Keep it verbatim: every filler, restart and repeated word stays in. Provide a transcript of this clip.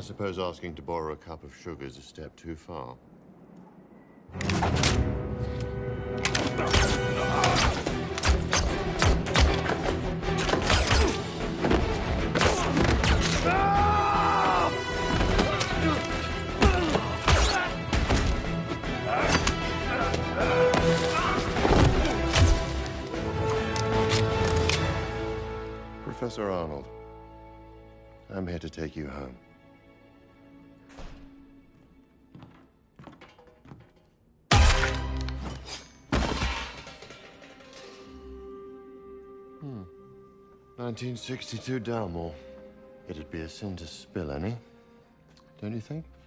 suppose asking to borrow a cup of sugar is a step too far. Professor Arnold, I'm here to take you home. Hmm. nineteen sixty-two Dalmore. It'd be a sin to spill any, don't you think?